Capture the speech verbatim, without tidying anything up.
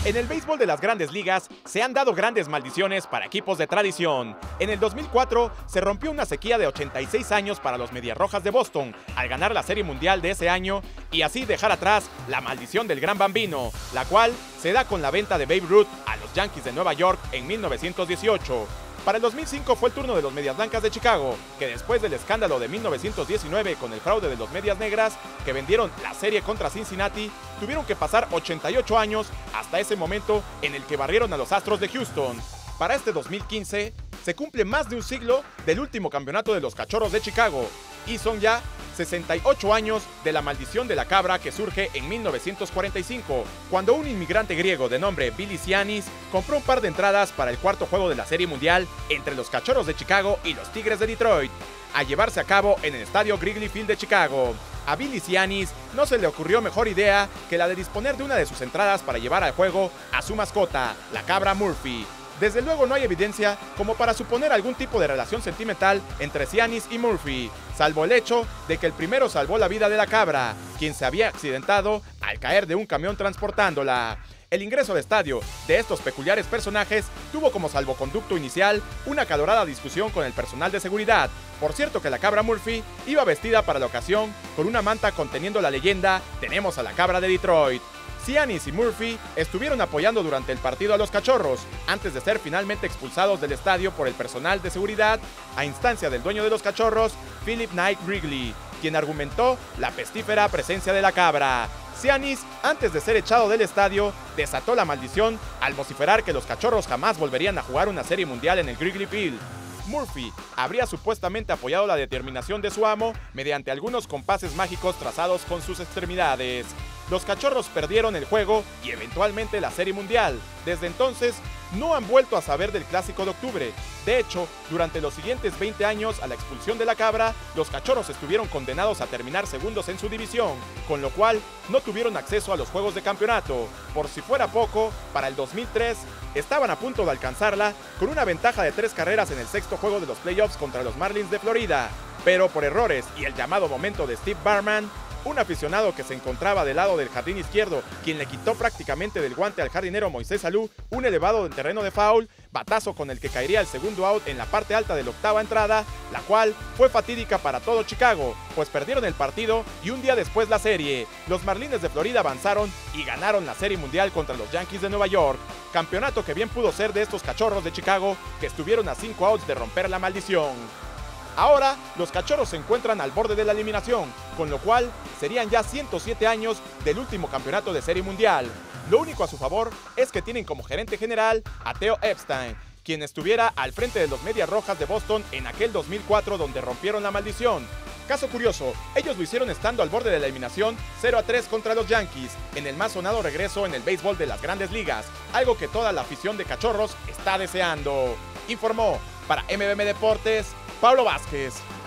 En el béisbol de las grandes ligas se han dado grandes maldiciones para equipos de tradición. En el dos mil cuatro se rompió una sequía de ochenta y seis años para los Medias Rojas de Boston al ganar la Serie Mundial de ese año y así dejar atrás la maldición del Gran Bambino, la cual se da con la venta de Babe Ruth a los Yankees de Nueva York en mil novecientos dieciocho. Para el dos mil cinco fue el turno de los Medias Blancas de Chicago, que después del escándalo de mil novecientos diecinueve con el fraude de los Medias Negras, que vendieron la serie contra Cincinnati, tuvieron que pasar ochenta y ocho años hasta ese momento en el que barrieron a los Astros de Houston. Para este dos mil quince, se cumple más de un siglo del último campeonato de los Cachorros de Chicago, y son ya sesenta y ocho años de la maldición de la cabra que surge en mil novecientos cuarenta y cinco, cuando un inmigrante griego de nombre Billy Sianis compró un par de entradas para el cuarto juego de la Serie Mundial entre los Cachorros de Chicago y los Tigres de Detroit, a llevarse a cabo en el estadio Wrigley Field de Chicago. A Billy Sianis no se le ocurrió mejor idea que la de disponer de una de sus entradas para llevar al juego a su mascota, la cabra Murphy. Desde luego no hay evidencia como para suponer algún tipo de relación sentimental entre Sianis y Murphy, salvo el hecho de que el primero salvó la vida de la cabra, quien se había accidentado al caer de un camión transportándola. El ingreso al estadio de estos peculiares personajes tuvo como salvoconducto inicial una acalorada discusión con el personal de seguridad. Por cierto que la cabra Murphy iba vestida para la ocasión con una manta conteniendo la leyenda "Tenemos a la cabra de Detroit". Sianis y Murphy estuvieron apoyando durante el partido a los Cachorros, antes de ser finalmente expulsados del estadio por el personal de seguridad, a instancia del dueño de los Cachorros, Philip Knight Wrigley, quien argumentó la pestífera presencia de la cabra. Sianis, antes de ser echado del estadio, desató la maldición al vociferar que los Cachorros jamás volverían a jugar una serie mundial en el Wrigley Field. Murphy habría supuestamente apoyado la determinación de su amo mediante algunos compases mágicos trazados con sus extremidades. Los Cachorros perdieron el juego y eventualmente la Serie Mundial. Desde entonces, no han vuelto a saber del Clásico de Octubre. De hecho, durante los siguientes veinte años a la expulsión de la cabra, los Cachorros estuvieron condenados a terminar segundos en su división, con lo cual no tuvieron acceso a los juegos de campeonato. Por si fuera poco, para el dos mil tres, estaban a punto de alcanzarla con una ventaja de tres carreras en el sexto juego de los playoffs contra los Marlins de Florida. Pero por errores y el llamado momento de Steve Bartman, un aficionado que se encontraba del lado del jardín izquierdo, quien le quitó prácticamente del guante al jardinero Moisés Alou un elevado en terreno de foul, batazo con el que caería el segundo out en la parte alta de la octava entrada, la cual fue fatídica para todo Chicago, pues perdieron el partido y un día después la serie. Los Marlins de Florida avanzaron y ganaron la Serie Mundial contra los Yankees de Nueva York, campeonato que bien pudo ser de estos Cachorros de Chicago que estuvieron a cinco outs de romper la maldición. Ahora, los Cachorros se encuentran al borde de la eliminación, con lo cual serían ya ciento siete años del último campeonato de Serie Mundial. Lo único a su favor es que tienen como gerente general a Theo Epstein, quien estuviera al frente de los Medias Rojas de Boston en aquel dos mil cuatro donde rompieron la maldición. Caso curioso, ellos lo hicieron estando al borde de la eliminación cero a tres contra los Yankees, en el más sonado regreso en el béisbol de las grandes ligas, algo que toda la afición de Cachorros está deseando. Informó para M V M Deportes, Pablo Vázquez.